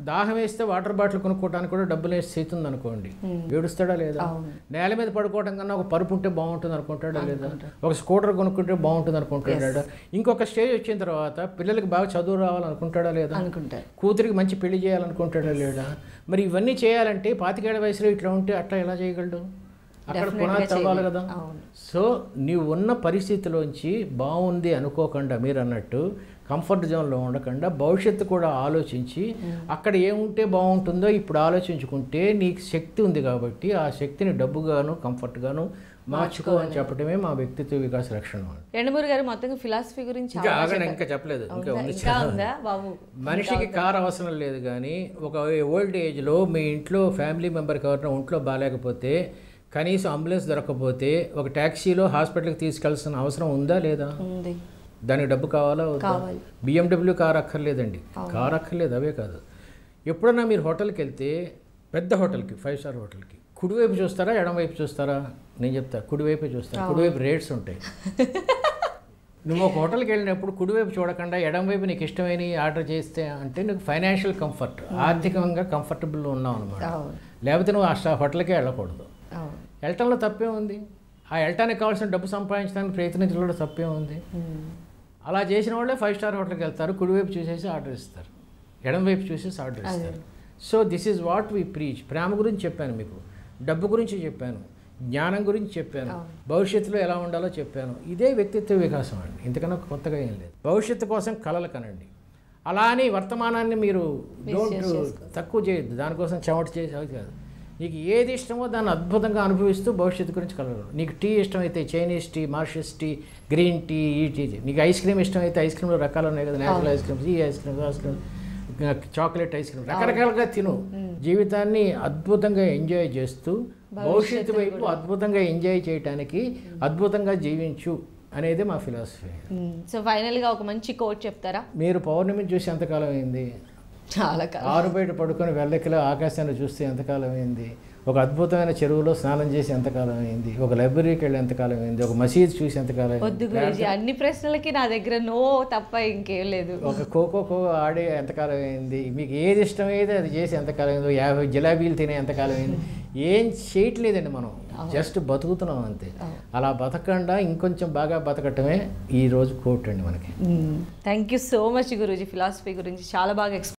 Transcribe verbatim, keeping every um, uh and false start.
దాహం వేస్తే water bottle కొనుక్కోవడానికి కూడా డబ్బులు వేసి చేతుంది అనుకోండి, ఏడుస్తాడా లేదా? నేల మీద పడుకోవడం కన్నా ఒక పరుపు ఉంటే బాగుంటుంది అనుకుంటాడా లేదా? ఒక స్కూటర్ కొనుక్కుంటే బాగుంటుంది అనుకుంటాడా? ఇంకొక స్టేజ్ వచ్చిన తర్వాత పిల్లలకి బాగా చదువు రావాలనుకుంటాడా లేదా? అనుకుంటారు. కూతురికి మంచి పెళ్లి చేయాలనుకుంటాడా లేదా? మరి ఇవన్నీ చేయాలంటే పాతికేళ్ల వయసులో ఇట్లా ఉంటే అట్లా ఎలా చేయగలడు? అక్కడ పునాది తవ్వాలి కదా. సో నీవు ఉన్న పరిస్థితిలోంచి బాగుంది అనుకోకుండా, మీరు అన్నట్టు కంఫర్ట్ జోన్లో ఉండకుండా భవిష్యత్తు కూడా ఆలోచించి అక్కడ ఏముంటే బాగుంటుందో ఇప్పుడు ఆలోచించుకుంటే నీకు శక్తి ఉంది కాబట్టి ఆ శక్తిని డబ్బుగాను కంఫర్ట్గాను మార్చుకో అని చెప్పడమే మా వ్యక్తిత్వ వికాస లక్షణం. ఎండమూరి గారు మొత్తంగా ఫిలాసఫీ గురించి ఇంకా ఆగండి, ఇంకా చెప్పలేదు, ఇంకా ఉంది. మనిషికి కారు అవసరం లేదు, కానీ ఒక ఓల్డ్ ఏజ్లో మీ ఇంట్లో ఫ్యామిలీ మెంబర్కి ఎవరైనా ఒంట్లో బాగాలేకపోతే కనీసం అంబులెన్స్ దొరకకపోతే ఒక ట్యాక్సీలో హాస్పిటల్కి తీసుకెళ్లాల్సిన అవసరం ఉందా లేదా? దానికి డబ్బు కావాలా? బిఎండబ్ల్యూ కార్ అక్కర్లేదండి, కార్ అక్కర్లేదు. అవే కాదు, ఎప్పుడన్నా మీరు హోటల్కి వెళ్తే పెద్ద హోటల్కి, ఫైవ్ స్టార్ హోటల్కి కుడివైపు చూస్తారా ఎడమవైపు చూస్తారా? నేను చెప్తా కుడివైపే చూస్తాను. కుడివైపు రేట్స్ ఉంటాయి. నువ్వు ఒక హోటల్కి వెళ్ళినప్పుడు కుడివైపు చూడకుండా ఎడమవైపు నీకు ఇష్టమైన ఆర్డర్ చేస్తే అంటే నీకు ఫైనాన్షియల్ కంఫర్ట్, ఆర్థికంగా కంఫర్టబుల్ ఉన్నావు అనమాట. లేకపోతే నువ్వు ఆ హోటల్కే వెళ్ళకూడదు. వెళ్ళటంలో తప్పే ఉంది. ఆ వెళ్ళటానికి కావాల్సిన డబ్బు సంపాదించడానికి ప్రయత్నించడంలో తప్పే ఉంది. అలా చేసిన వాళ్ళే ఫైవ్ స్టార్ హోటల్కి వెళ్తారు, కుడివైపు చూసేసి ఆర్డర్ ఇస్తారు, ఎడమవైపు చూసేసి ఆర్డర్ ఇస్తారు. So this is what we preach. ప్రేమ గురించి చెప్పాను, మీకు డబ్బు గురించి చెప్పాను, జ్ఞానం గురించి చెప్పాను, భవిష్యత్తులో ఎలా ఉండాలో చెప్పాను. ఇదే వ్యక్తిత్వ వికాసం అండి, ఇంతకన్నా కొత్తగా ఏం లేదు. భవిష్యత్తు కోసం కలలు కనండి. అలా అని వర్తమానాన్ని మీరు డోంట్ తక్కువ చేయొద్దు, దానికోసం చెమట చేసి అవి కాదు. నీకు ఏది ఇష్టమో దాన్ని అద్భుతంగా అనుభవిస్తూ భవిష్యత్తు గురించి కలగరు. నీకు టీ ఇష్టమైతే చైనీస్ టీ, మార్షస్ టీ, గ్రీన్ టీ, ఈ టీ. నీకు ఐస్ క్రీమ్ ఇష్టమైతే ఐస్ క్రీమ్లో రకాలు ఉన్నాయి కదా, నేచురల్ ఐస్ క్రీమ్స్, ఈ ice cream, ice cream, chocolate ice cream, రకరకాలుగా తిను. జీవితాన్ని అద్భుతంగా ఎంజాయ్ చేస్తూ భవిష్యత్తు వైపు అద్భుతంగా ఎంజాయ్ చేయడానికి అద్భుతంగా జీవించు అనేది మా ఫిలాసఫీ. సో ఫైనల్గా ఒక మంచి కోట్ చెప్తారా? మీరు పౌర్ణమిని చూసి ఎంతకాలం అయింది? చాలా ఆరు బయట పడుకొని వెళ్ళకిలో ఆకాశాన్ని చూస్తే ఎంతకాలం అయింది? ఒక అద్భుతమైన చెరువులో స్నానం చేసి ఎంతకాలం అయింది? ఒక లైబ్రరీకి వెళ్ళి ఎంతకాలం అయింది? ఒక మసీద్ చూసి ఎంతకాలం అయింది? అన్ని ప్రశ్నలకి నా దగ్గర నో తప్ప ఇంకేం లేదు. ఒక ఖోఖో ఖో ఆడే ఎంతకాలం అయింది? మీకు ఏది ఇష్టమైతే అది చేసి ఎంతకాలం అయింది? యాభై జిలాబీలు తినే ఎంతకాలం అయింది? ఏం చేయట్లేదండి, మనం జస్ట్ బతుకుతున్నాం అంతే. అలా బతకకుండా ఇంకొంచెం బాగా బతకటమే ఈ రోజు కోట్ అండి మనకి. థ్యాంక్ యూ సో మచ్ గురూజీ, ఫిలాసఫీ గురించి చాలా బాగా ఎక్స్ప్లెయిన్